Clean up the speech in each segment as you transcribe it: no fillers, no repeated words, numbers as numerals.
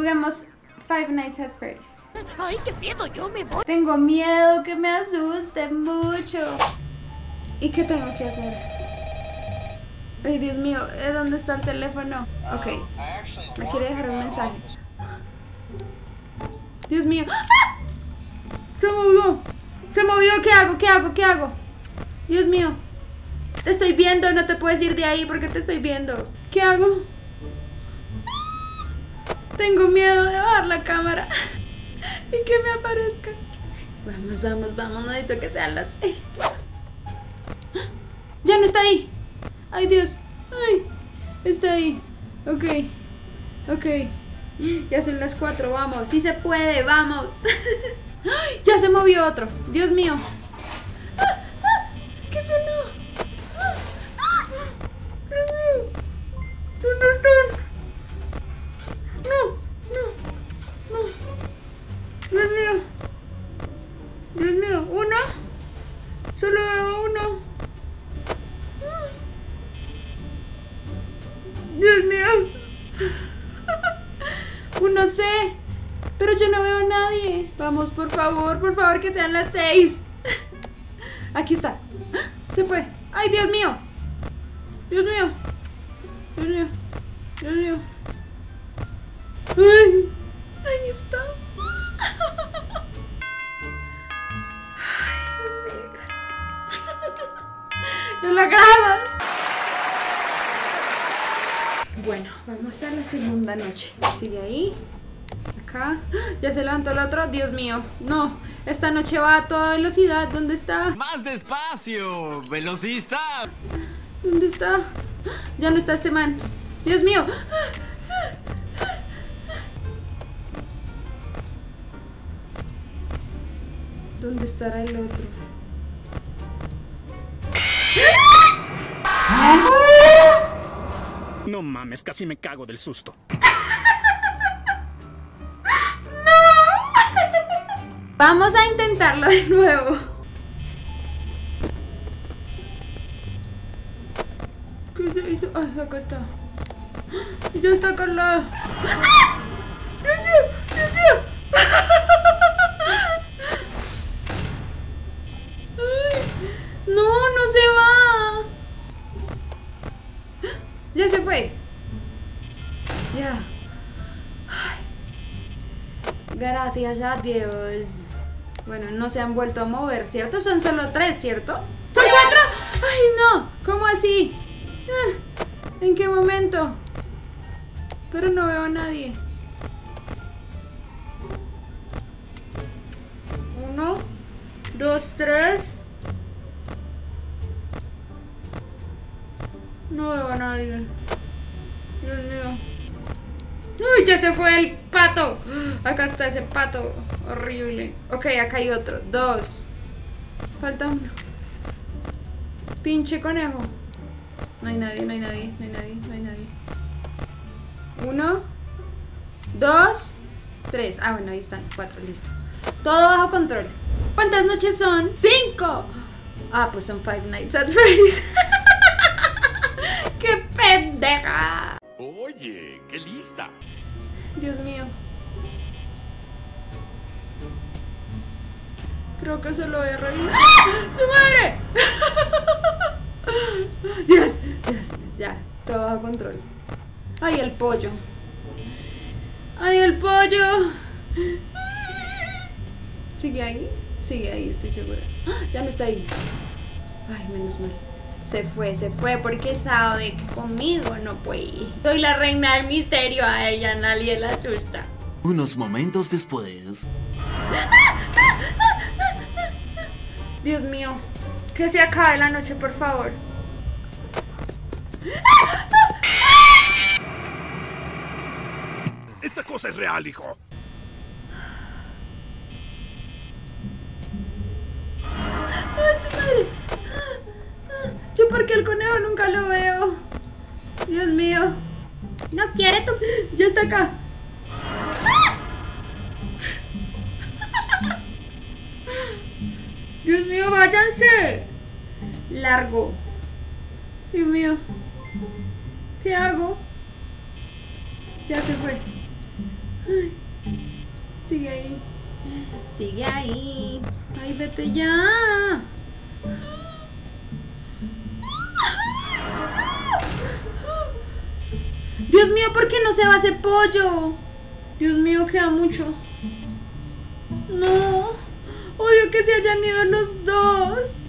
Juguemos Five Nights at Freddy's. ¡Ay, qué miedo! Yo me voy. Tengo miedo que me asuste mucho. ¿Y qué tengo que hacer? Ay, Dios mío, ¿dónde está el teléfono? Ok, me quiere dejar un mensaje. Dios mío. ¡Ah! Se movió. Se movió, ¿qué hago? ¿Qué hago? ¿Qué hago? Dios mío. Te estoy viendo, no te puedes ir de ahí porque te estoy viendo. ¿Qué hago? Tengo miedo de bajar la cámara y que me aparezca. Vamos, vamos, vamos, no necesito que sean las 6. Ya no está ahí. Ay, Dios. Ay, está ahí. Ok, ok. Ya son las 4, vamos. Sí se puede, vamos. Ya se movió otro. Dios mío. ¿Qué sonó? ¿Dónde están? No, no, no. Dios mío. Dios mío. ¿Uno? Solo veo uno. Dios mío. Uno sé. Pero yo no veo a nadie. Vamos, por favor, que sean las 6. Aquí está. Se fue. Ay, Dios mío. Dios mío. Dios mío. Dios mío. Ay, ahí está. Ay, amigas. ¡No la grabas! Bueno, vamos a la segunda noche. Sigue ahí. Acá. Ya se levantó el otro. Dios mío. No. Esta noche va a toda velocidad. ¿Dónde está? ¡Más despacio, velocista! ¿Dónde está? Ya no está este man. Dios mío. ¿Dónde estará el otro? No mames, casi me cago del susto. Vamos a intentarlo de nuevo. ¿Qué se hizo? Ay, acá está. Ya está acá al lado. ¡Dios mío! ¡Dios mío! Ay, no, no se va. Ya se fue. Ya. Ay. Gracias a Dios. Bueno, no se han vuelto a mover, ¿cierto? Son solo 3, ¿cierto? ¡Son 4! ¡Ay, no! ¿Cómo así? ¿En qué momento? Pero no veo a nadie. 1, 2, 3. No veo a nadie. Dios mío. ¡Uy! Ya se fue el pato. Acá está ese pato horrible. Ok, acá hay otro. 2. Falta uno. Pinche conejo. No hay nadie, no hay nadie, no hay nadie, no hay nadie. 1, 2, 3. Ah, bueno, ahí están. 4, listo. Todo bajo control. ¿Cuántas noches son? 5. Ah, pues son Five Nights at Freddy's. ¡Qué pendeja! Oye, qué lista. Dios mío. Creo que se lo voy a reír. ¡Ah! ¡Su madre! Dios, Dios, ya, todo bajo control. ¡Ay, el pollo! ¡Ay, el pollo! ¿Sigue ahí, estoy segura. ¡Ah! Ya no está ahí. Ay, menos mal. Se fue porque sabe que conmigo no puede. Soy la reina del misterio, a ella nadie la asusta. Unos momentos después. Dios mío, que se acabe la noche, por favor. Esta cosa es real, hijo. ¡Ay, su madre! Yo porque el conejo nunca lo veo. Dios mío. No quiere tu... Ya está acá. Dios mío, váyanse. Largo. Dios mío. ¿Qué hago? Ya se fue. Ay, sigue ahí. Sigue ahí. Ay, vete ya. Dios mío, ¿por qué no se va ese pollo? Dios mío, queda mucho. No. Odio que se hayan ido los dos.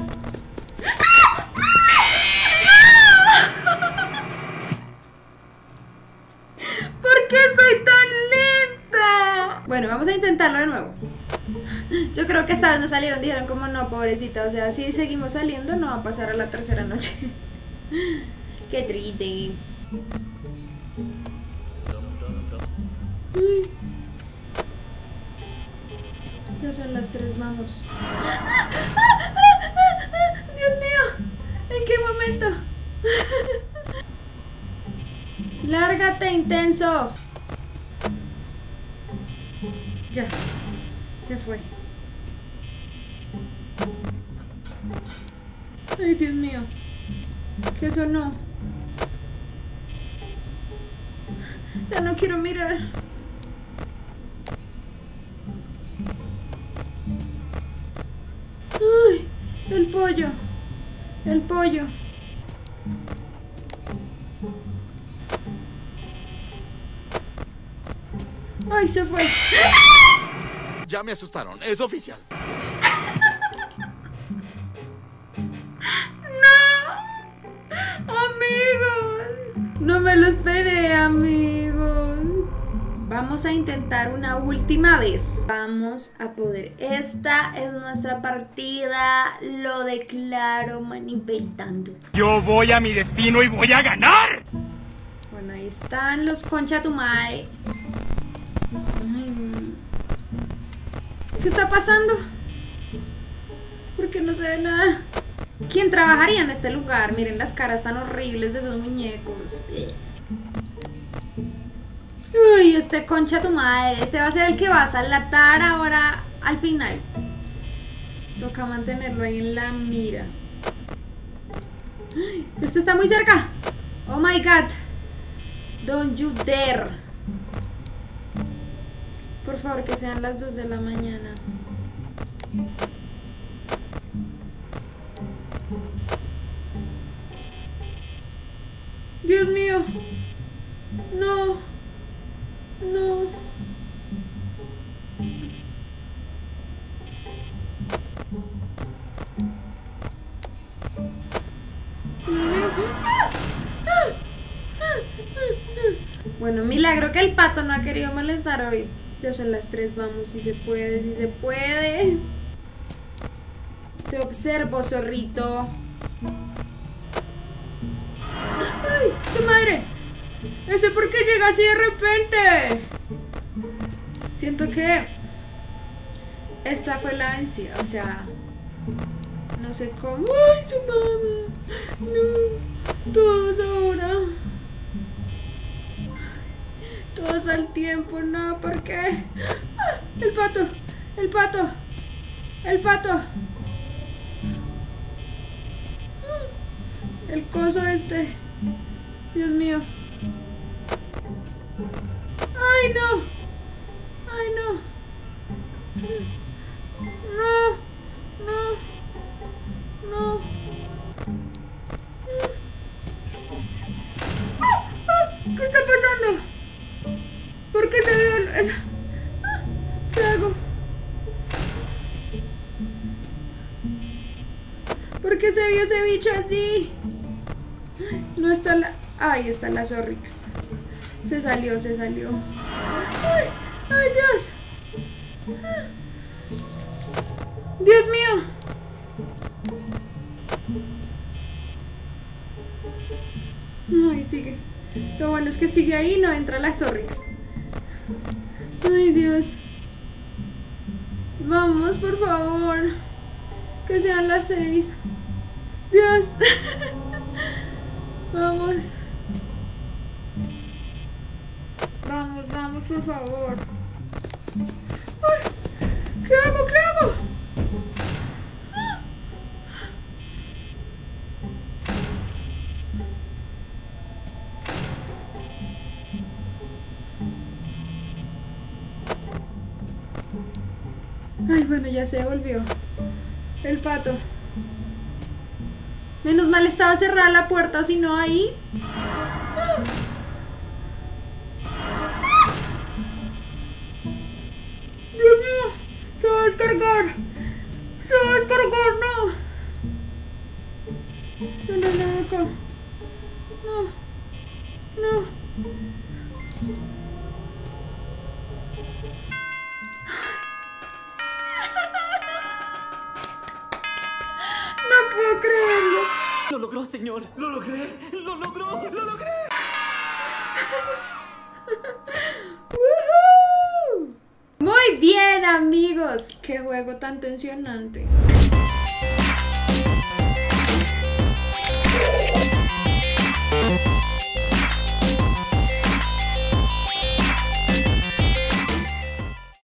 ¿Por qué soy tan lenta? Bueno, vamos a intentarlo de nuevo. Yo creo que esta vez no salieron, dijeron como no, pobrecita. O sea, si seguimos saliendo no va a pasar a la tercera noche. Qué triste. Ya son las 3, vamos. Dios mío, ¿en qué momento? Lárgate, intenso. Ya, se fue. Ay, Dios mío, ¿qué sonó? Ya no quiero mirar. Ay, el pollo. El pollo. Ay, se fue. Ya me asustaron, es oficial. Amigos, no me lo esperé, amigos. Vamos a intentar una última vez. Vamos a poder. Esta es nuestra partida. Lo declaro manifestando. Yo voy a mi destino y voy a ganar. Bueno, ahí están los concha tu madre. Ay, ¿qué está pasando? ¿Por qué no se ve nada? ¿Quién trabajaría en este lugar? Miren las caras tan horribles de esos muñecos. Uy, este concha tu madre. Este va a ser el que va a salatar ahora al final. Toca mantenerlo ahí en la mira. Ay, este está muy cerca. Oh my god. Don't you dare. Por favor, que sean las 2 de la mañana. Dios mío. No. No. Bueno, milagro que el pato no ha querido molestar hoy. Ya son las 3, vamos, si se puede, si se puede. Te observo, zorrito. ¡Ay, su madre! ¿Ese por qué llega así de repente? Siento que esta fue la vencida, o sea, no sé cómo. ¡Ay, su mamá! No, todos ahora. Todos al tiempo, no, ¿por qué? ¡Ah! El pato, el pato, el pato. El coso este. Dios mío. ¡Ay, no! ¡Ay, no! ¡No! ¡No! ¡No! ¿Qué está pasando? ¿Por qué se vio el... ¿Qué hago? ¿Por qué se vio ese bicho así? No está la... Ahí está la Zorrix. Se salió, se salió. ¡Ay! ¡Ay, Dios! ¡Dios mío! Ay, sigue. Lo bueno es que sigue ahí y no entra la Zorrix. Ay, Dios. Vamos, por favor. Que sean las 6. Dios. Vamos. Vamos, vamos, por favor. Ay, ¿qué hago? ¿Qué hago? Ay, bueno, ya se devolvió el pato. Menos mal estaba cerrada la puerta, si no ahí... Dios mío, se va a descargar. Se va a descargar, no. No, no, no, acá. No, no. No puedo creerlo. Lo logró, señor. Lo logré. Lo logró. Lo logré. ¡Woohoo! Muy bien, amigos. Qué juego tan tensionante.